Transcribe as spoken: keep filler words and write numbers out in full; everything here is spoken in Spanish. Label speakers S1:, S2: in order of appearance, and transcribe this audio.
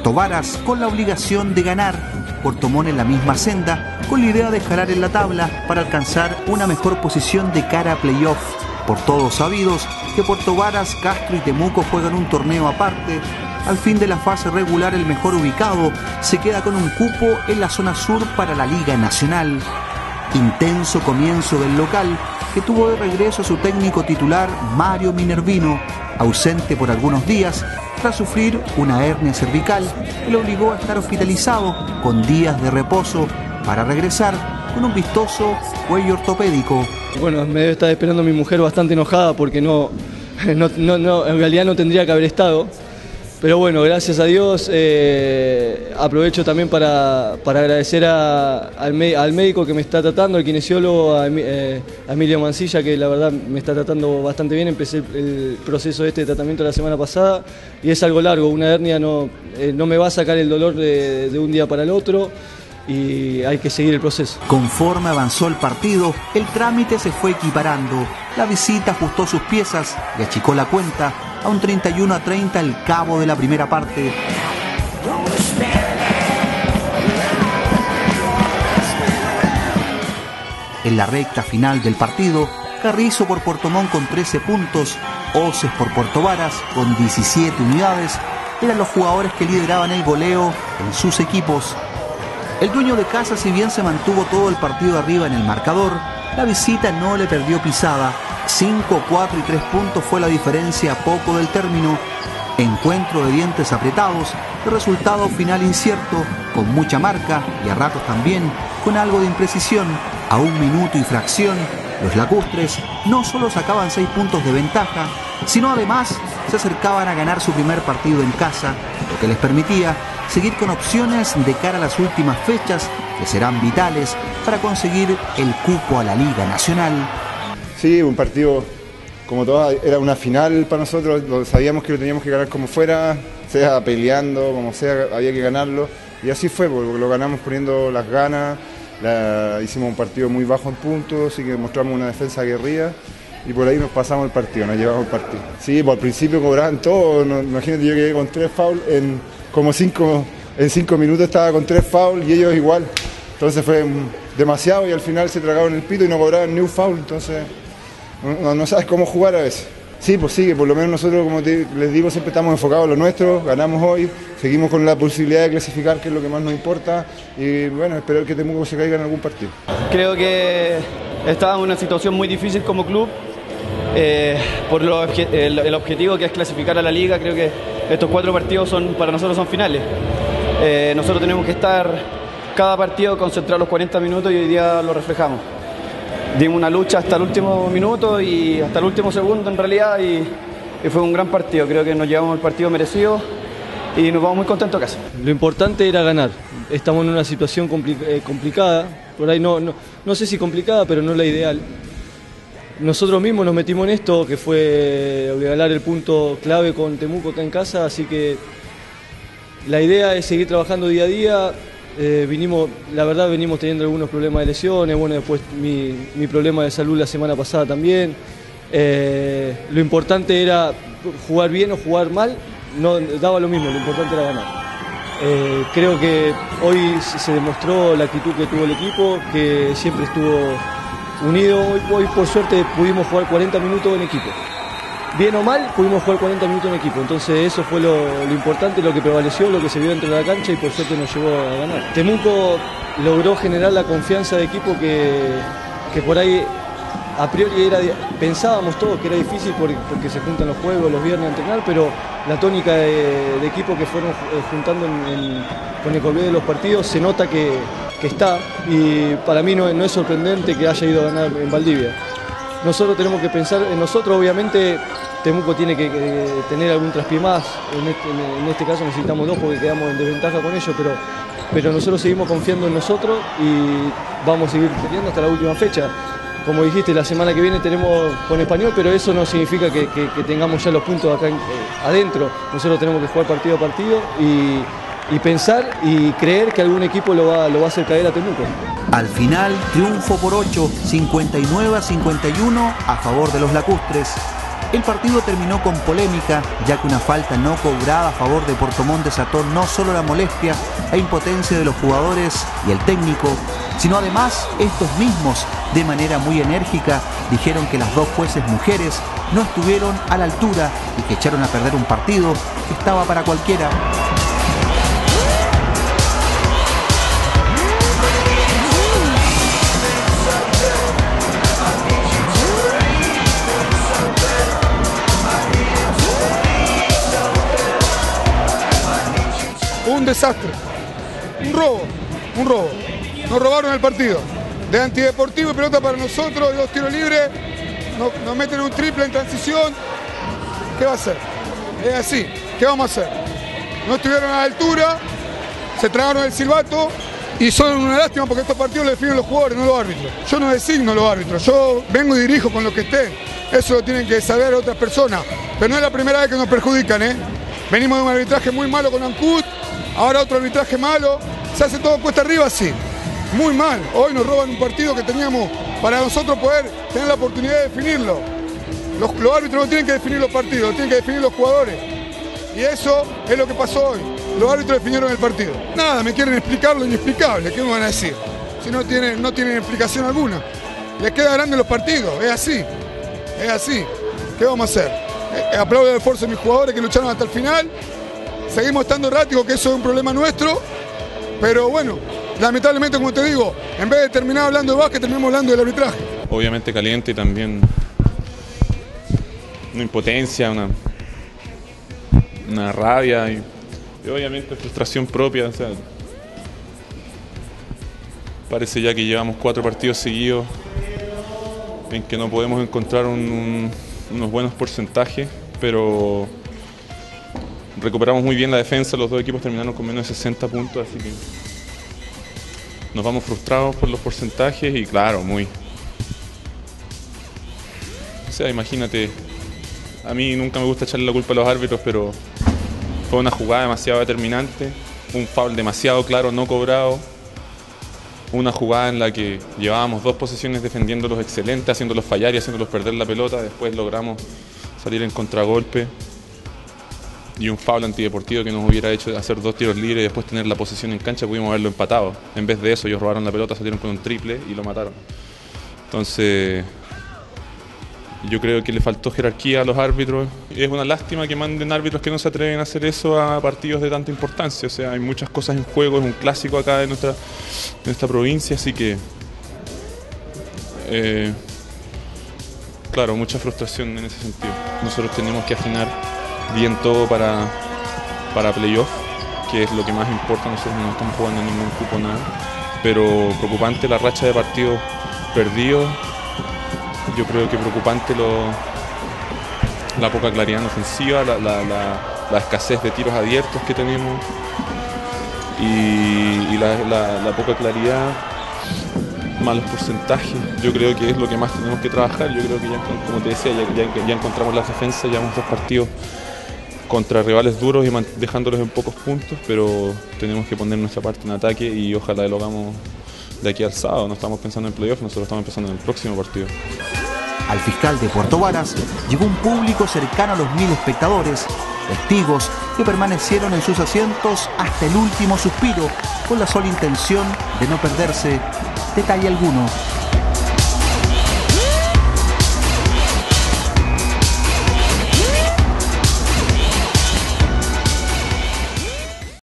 S1: Puerto Varas con la obligación de ganar. Puerto Montt en la misma senda, con la idea de escalar en la tabla para alcanzar una mejor posición de cara a playoff. Por todos sabidos que Puerto Varas, Castro y Temuco juegan un torneo aparte. Al fin de la fase regular, el mejor ubicado se queda con un cupo en la zona sur para la Liga Nacional. Intenso comienzo del local, que tuvo de regreso a su técnico titular Mario Minervino, ausente por algunos días tras sufrir una hernia cervical que le obligó a estar hospitalizado con días de reposo para regresar con un vistoso cuello ortopédico.
S2: Bueno, me debe estar esperando mi mujer bastante enojada porque no, no, no, no en realidad no tendría que haber estado. Pero bueno, gracias a Dios, eh, aprovecho también para, para agradecer a, al, al médico que me está tratando, al kinesiólogo, a, eh, a Emilio Mancilla, que la verdad me está tratando bastante bien. Empecé el, el proceso este de tratamiento la semana pasada y es algo largo, una hernia no, eh, no me va a sacar el dolor de, de un día para el otro y hay que seguir el proceso.
S1: Conforme avanzó el partido, el trámite se fue equiparando. La visita ajustó sus piezas y achicó la cuenta a un treinta y uno a treinta al cabo de la primera parte. En la recta final del partido, Carrizo por Puerto Montt con trece puntos, Oces por Puerto Varas con diecisiete unidades, eran los jugadores que lideraban el goleo en sus equipos. El dueño de casa, si bien se mantuvo todo el partido arriba en el marcador, la visita no le perdió pisada. cinco, cuatro y tres puntos fue la diferencia a poco del término. Encuentro de dientes apretados, de resultado final incierto, con mucha marca y a ratos también con algo de imprecisión. A un minuto y fracción, los lacustres no solo sacaban seis puntos de ventaja, sino además se acercaban a ganar su primer partido en casa, lo que les permitía seguir con opciones de cara a las últimas fechas que serán vitales para conseguir el cupo a la Liga Nacional.
S3: Sí, un partido como todo, era una final para nosotros, lo, sabíamos que lo teníamos que ganar como fuera, sea peleando, como sea, había que ganarlo y así fue, porque lo ganamos poniendo las ganas, la, hicimos un partido muy bajo en puntos, así que mostramos una defensa aguerrida y por ahí nos pasamos el partido, nos llevamos el partido. Sí, pues al principio cobraban todo, no, imagínate, yo quedé con tres fouls en como cinco, en cinco minutos estaba con tres fouls y ellos igual, entonces fue demasiado y al final se tragaron el pito y no cobraban ni un foul, entonces no, no sabes cómo jugar a veces. Sí, pues sí, que por lo menos nosotros, como te, les digo, siempre estamos enfocados en lo nuestro, ganamos hoy, seguimos con la posibilidad de clasificar, que es lo que más nos importa, y bueno, esperar que Temuco se caiga en algún partido.
S4: Creo que estábamos en una situación muy difícil como club, eh, por lo, el, el objetivo que es clasificar a la liga. Creo que estos cuatro partidos son, para nosotros son finales. Eh, nosotros tenemos que estar cada partido concentrados los cuarenta minutos y hoy día lo reflejamos. Dimos una lucha hasta el último minuto y hasta el último segundo en realidad y, y fue un gran partido. Creo que nos llevamos el partido merecido y nos vamos muy contentos a casa.
S2: Lo importante era ganar. Estamos en una situación compli eh, complicada, por ahí no, no, no sé si complicada, pero no la ideal. Nosotros mismos nos metimos en esto, que fue ganar el punto clave con Temuco acá en casa, así que la idea es seguir trabajando día a día. Eh, vinimos, la verdad venimos teniendo algunos problemas de lesiones, bueno, después mi, mi problema de salud la semana pasada también. Eh, lo importante era jugar bien o jugar mal, no daba lo mismo, lo importante era ganar. Eh, creo que hoy se demostró la actitud que tuvo el equipo, que siempre estuvo unido. Hoy, hoy por suerte pudimos jugar cuarenta minutos en equipo. Bien o mal, pudimos jugar cuarenta minutos en equipo, entonces eso fue lo, lo importante, lo que prevaleció, lo que se vio dentro de la cancha y por suerte nos llevó a ganar. Temuco logró generar la confianza de equipo que, que por ahí a priori era, pensábamos todos que era difícil porque, porque se juntan los juegos los viernes a entrenar, pero la tónica de, de equipo que fueron juntando en, en, con el correr de los partidos se nota que, que está y para mí no, no es sorprendente que haya ido a ganar en Valdivia. Nosotros tenemos que pensar en nosotros, obviamente Temuco tiene que, que tener algún traspié más, en este, en este caso necesitamos dos porque quedamos en desventaja con ellos, pero, pero nosotros seguimos confiando en nosotros y vamos a seguir peleando hasta la última fecha. Como dijiste, la semana que viene tenemos con Español, pero eso no significa que, que, que tengamos ya los puntos acá en, eh, adentro. Nosotros tenemos que jugar partido a partido y, y pensar y creer que algún equipo lo va, lo va a hacer caer a Temuco.
S1: Al final, triunfo por ocho, cincuenta y nueve a cincuenta y uno a favor de los lacustres. El partido terminó con polémica, ya que una falta no cobrada a favor de Puerto Montt desató no solo la molestia e impotencia de los jugadores y el técnico, sino además estos mismos, de manera muy enérgica, dijeron que las dos jueces mujeres no estuvieron a la altura y que echaron a perder un partido que estaba para cualquiera.
S5: Un desastre, un robo, un robo. Nos robaron el partido. De antideportivo y pelota para nosotros, dos tiros libres, nos, nos meten un triple en transición. ¿Qué va a hacer? Es así, ¿qué vamos a hacer? No estuvieron a la altura, se tragaron el silbato y son una lástima porque estos partidos los definen los jugadores, no los árbitros. Yo no designo los árbitros, yo vengo y dirijo con los que estén. Eso lo tienen que saber otras personas. Pero no es la primera vez que nos perjudican, ¿eh? Venimos de un arbitraje muy malo con Ancud. Ahora otro arbitraje malo, se hace todo cuesta arriba así, muy mal. Hoy nos roban un partido que teníamos para nosotros poder tener la oportunidad de definirlo. Los, los árbitros no tienen que definir los partidos, tienen que definir los jugadores. Y eso es lo que pasó hoy, los árbitros definieron el partido. Nada, me quieren explicar lo inexplicable, ¿qué me van a decir? Si no tienen, no tienen explicación alguna. Les queda grande los partidos, es así, es así. ¿Qué vamos a hacer? Eh, aplaudo el esfuerzo de mis jugadores que lucharon hasta el final. Seguimos estando erráticos, que eso es un problema nuestro, pero bueno, lamentablemente, como te digo, en vez de terminar hablando de básquet, terminamos hablando del arbitraje.
S6: Obviamente caliente y también una impotencia, una, una rabia y, y obviamente frustración propia. O sea, parece ya que llevamos cuatro partidos seguidos en que no podemos encontrar un, un, unos buenos porcentajes, pero recuperamos muy bien la defensa, los dos equipos terminaron con menos de sesenta puntos, así que nos vamos frustrados por los porcentajes y claro, muy... O sea, imagínate, a mí nunca me gusta echarle la culpa a los árbitros, pero fue una jugada demasiado determinante, un foul demasiado claro, no cobrado, una jugada en la que llevábamos dos posesiones defendiéndolos excelentes, haciéndolos fallar y haciéndolos perder la pelota, después logramos salir en contragolpe. Y un foul antideportivo que nos hubiera hecho hacer dos tiros libres y después tener la posesión en cancha, pudimos haberlo empatado. En vez de eso, ellos robaron la pelota, salieron con un triple y lo mataron. Entonces, yo creo que le faltó jerarquía a los árbitros. Es una lástima que manden árbitros que no se atreven a hacer eso a partidos de tanta importancia. O sea, hay muchas cosas en juego, es un clásico acá en nuestra, en esta provincia, así que... Eh, claro, mucha frustración en ese sentido. Nosotros tenemos que afinar bien todo para, para playoff, que es lo que más importa. Nosotros no estamos jugando en ningún cupo, nada, pero preocupante la racha de partidos perdidos. Yo creo que preocupante lo, la poca claridad en ofensiva, la, la, la, la escasez de tiros abiertos que tenemos y, y la, la, la poca claridad, malos porcentajes. Yo creo que es lo que más tenemos que trabajar. Yo creo que ya, como te decía, ya, ya, ya encontramos las defensas, llevamos dos partidos contra rivales duros y dejándolos en pocos puntos, pero tenemos que poner nuestra parte en ataque y ojalá lo hagamos de aquí al sábado. No estamos pensando en playoff, nosotros estamos pensando en el próximo partido.
S1: Al fiscal de Puerto Varas llegó un público cercano a los mil espectadores, testigos que permanecieron en sus asientos hasta el último suspiro, con la sola intención de no perderse detalle alguno.